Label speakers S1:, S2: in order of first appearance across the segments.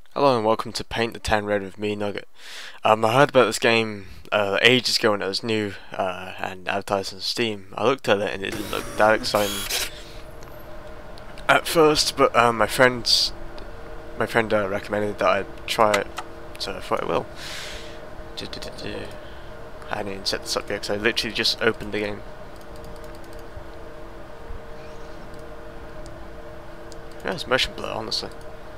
S1: Hello and welcome to Paint the Town Red with me, Nugget. I heard about this game ages ago when it was new and advertised on Steam. I looked at it and it didn't look that exciting at first, but my friend recommended that I try it, so I thought I will. I hadn't even set this up yet, so I literally just opened the game. Yeah, it's motion blur, honestly.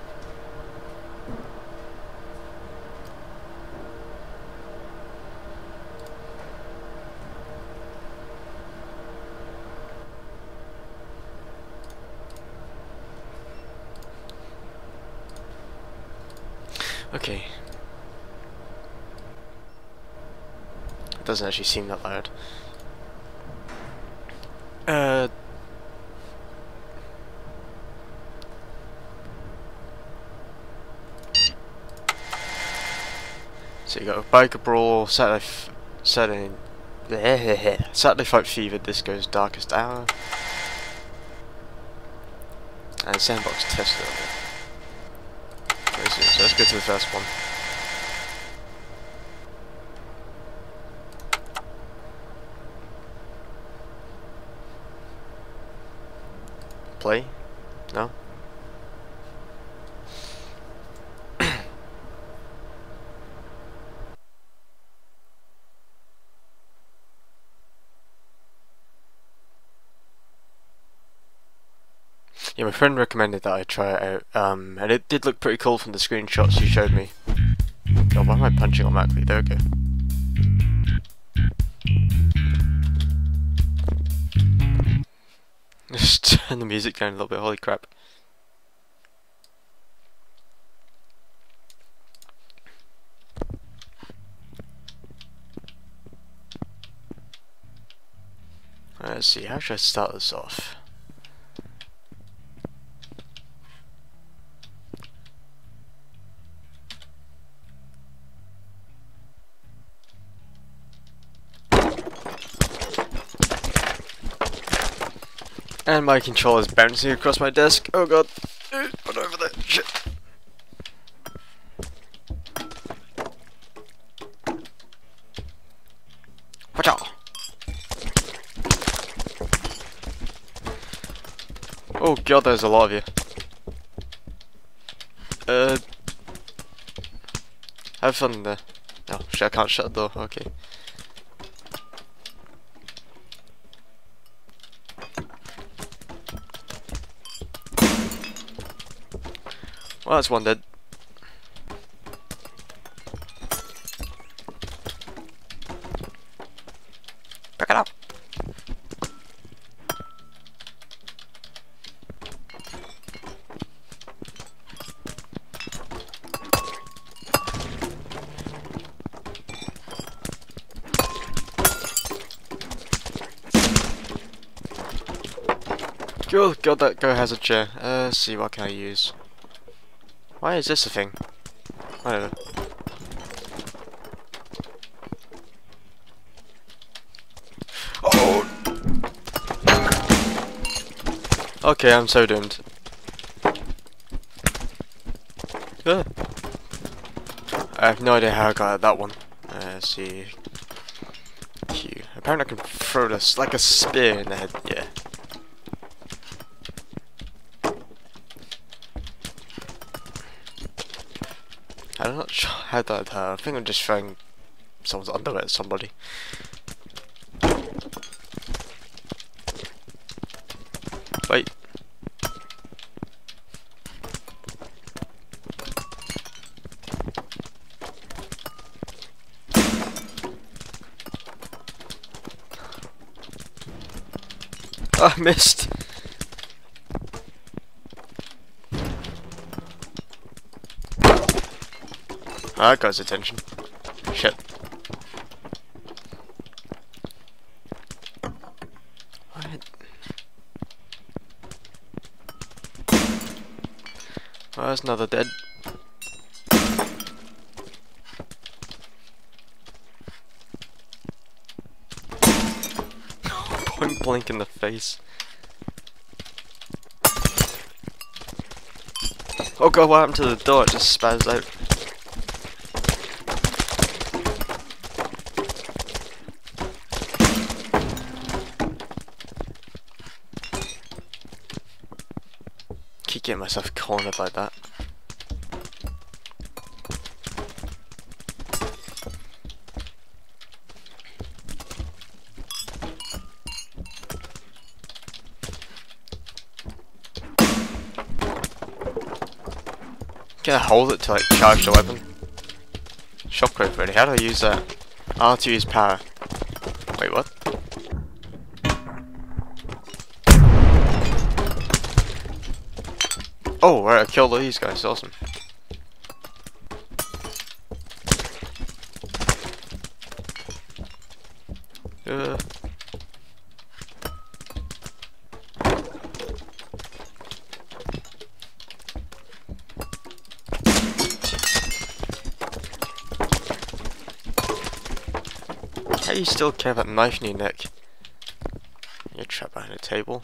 S1: Okay. It doesn't actually seem that loud. So you got a biker brawl, Saturday Fight Fever, Disco's Darkest Hour, and Sandbox Tester. So let's go to the first one. Play? No? Yeah, my friend recommended that I try it out, and it did look pretty cool from the screenshots he showed me. God, why am I punching automatically? There we go. Just turn the music down a little bit, holy crap. Let's see, how should I start this off? And my controller's bouncing across my desk. Oh god. Put over there. Shit. Watch out. Oh god, there's a lot of you. Have fun there. Oh shit, I can't shut the door. Okay. Well, that's one dead. Pick it up. God, that guy has a chair. Let's see, what can I use? Why is this a thing? Whatever. Oh! Okay, I'm so doomed. I have no idea how I got that one. Let's see. Q. Apparently I can throw this like a spear in the head. Yeah. I'm not sure how that hurt. I think I'm just throwing someone's underwear at somebody. Wait. I missed. That got his attention. Shit. What? Oh, there's another dead. Point blank in the face. Oh god, what happened to the door? It just spazzed out. Keep getting myself cornered like that. Can I hold it to like charge the weapon? Shockwave ready. How do I use that? I'll have to use power. Wait, what? Oh, right, I killed all these guys. Awesome. How do you still carry that knife in your neck? You're trapped behind a table.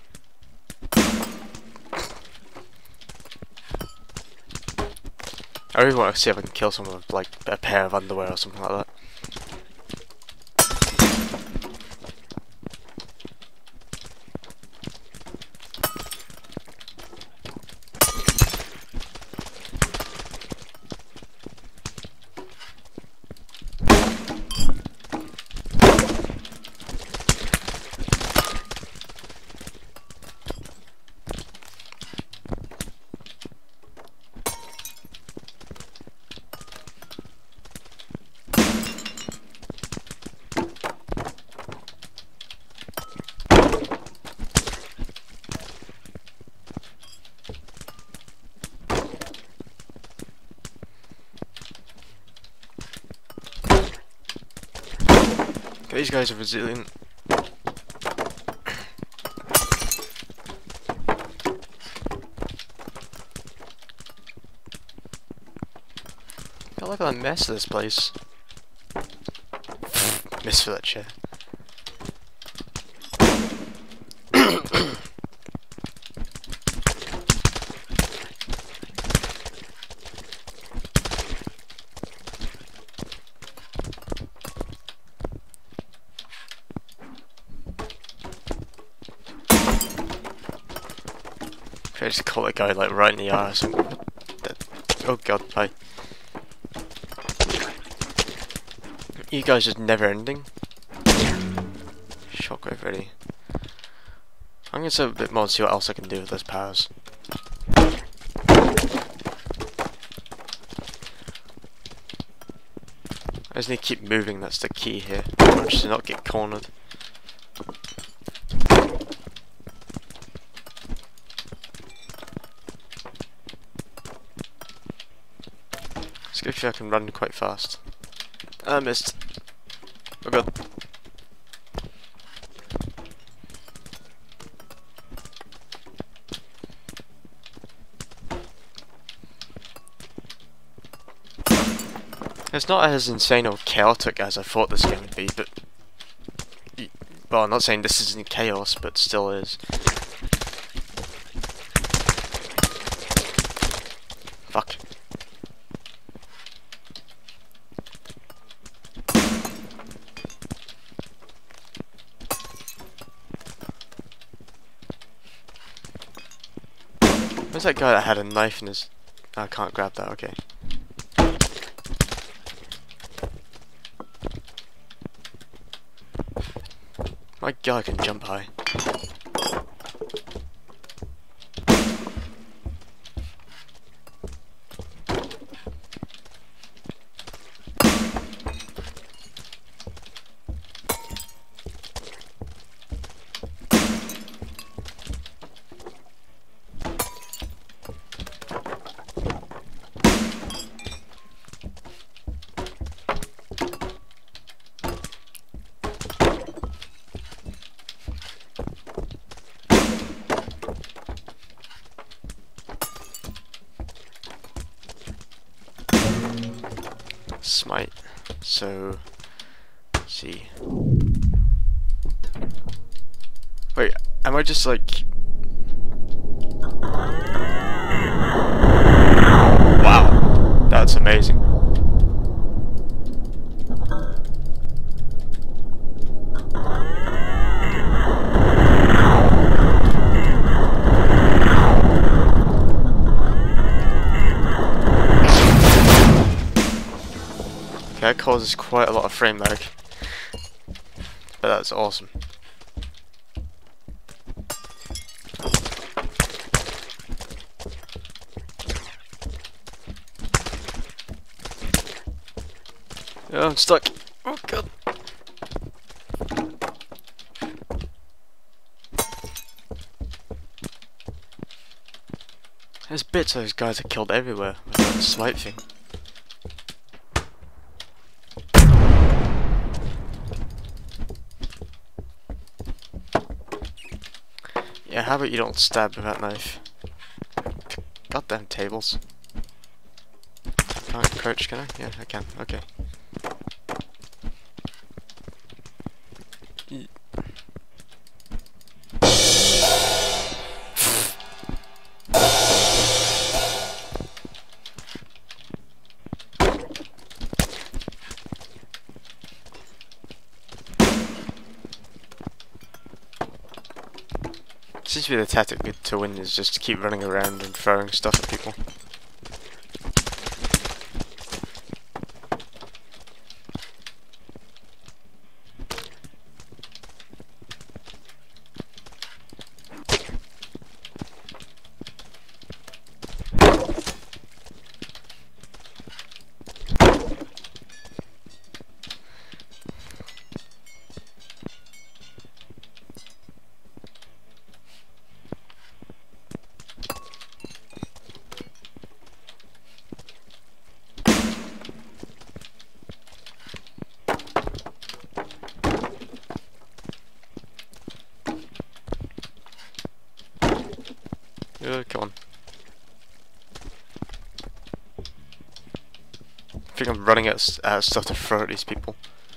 S1: I really want to see if I can kill someone with like a pair of underwear or something like that. These guys are resilient. Look at the mess of this place. Miss for that chair. I just caught that guy like right in the arse. Oh god, hi. You guys just never ending. Shockwave ready. I'm gonna save a bit more and see what else I can do with those powers. I just need to keep moving, that's the key here. Just to not get cornered. It's good if I can run quite fast. I missed. Oh god. It's not as insane or chaotic as I thought this game would be, but... Well, I'm not saying this isn't chaos, but still is. Fuck. Where's that guy that had a knife in his... I can't grab that, okay. My god, I can jump high. Smite. So, let's see. Wait, am I just like... That's amazing. Okay, that causes quite a lot of frame lag. But that's awesome. Oh, I'm stuck. Oh god. There's bits of those guys are killed everywhere with that swipe thing. Yeah, how about you don't stab with that knife? Goddamn tables. Can't crouch, can I? Yeah, I can. Okay. Seems to be the tactic to win is just to keep running around and throwing stuff at people. Come on. I think I'm running out of stuff to throw at these people.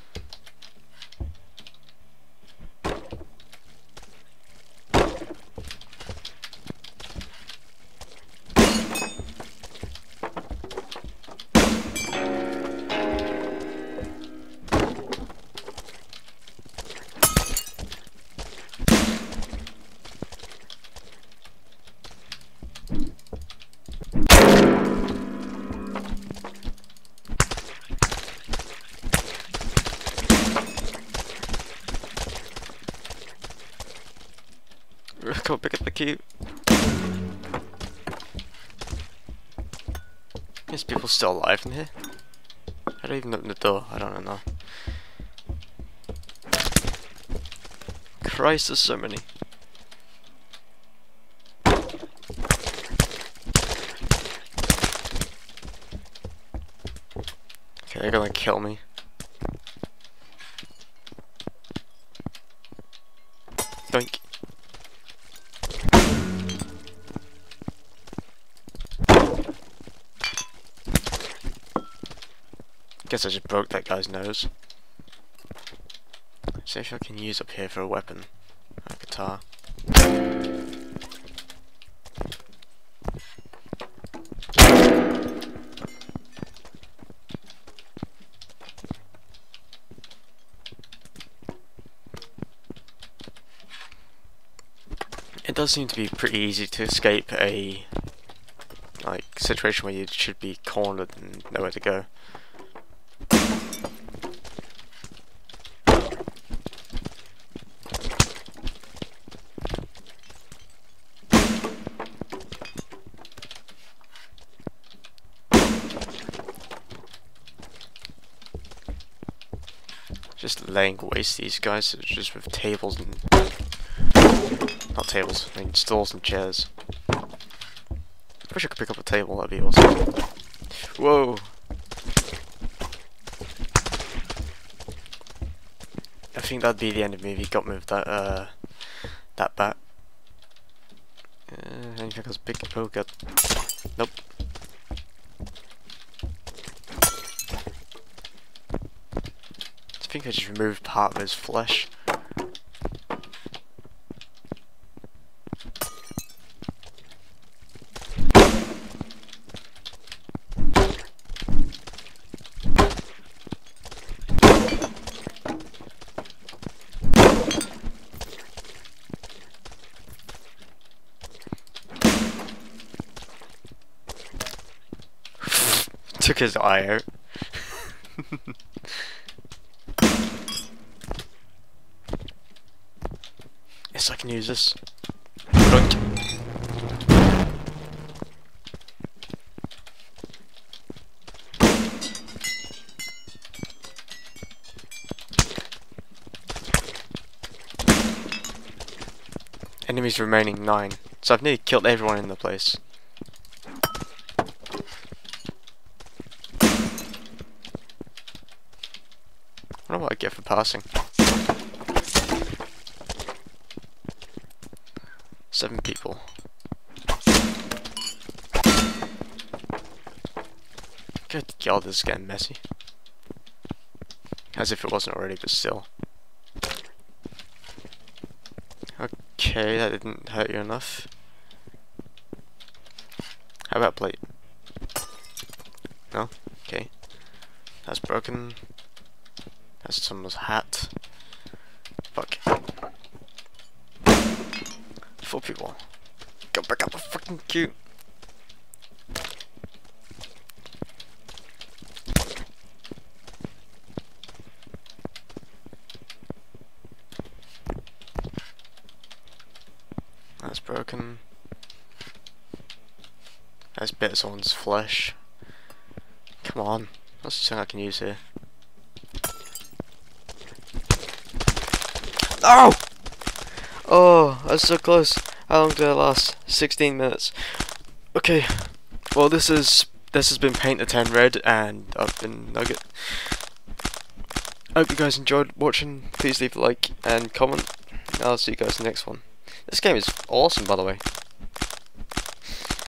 S1: Go pick up the key. There's people still alive in here. I don't even open the door. I don't know. Christ, there's so many. Okay, they're gonna kill me. Doink. Guess I just broke that guy's nose. Let's see if I can use up here for a weapon. A guitar. It does seem to be pretty easy to escape a situation where you should be cornered and nowhere to go. Just laying waste these guys just with tables and not tables, I mean stools and chairs. Wish I could pick up a table, that'd be awesome. Whoa! I think that'd be the end of me if he got me with that that bat. Anything else big? Oh god. Nope. I think I just removed part of his flesh. Took his eye out. Yes, I can use this. Right. Enemies remaining 9. So I've nearly killed everyone in the place. I don't know what I get for passing. 7 people. Good God, this is getting messy. As if it wasn't already, but still. Okay, that didn't hurt you enough. How about plate? No? Okay. That's broken. That's someone's hat. Fuck. 4 people. Go back up the fucking queue. That's broken. That's bit of someone's flesh. Come on. What's something I can use here? Oh! Oh, that's so close. How long did it last? 16 minutes. Okay. Well, this has been Paint the 10 Red, and I've been Nugget. I hope you guys enjoyed watching. Please leave a like and comment. I'll see you guys in the next one. This game is awesome, by the way.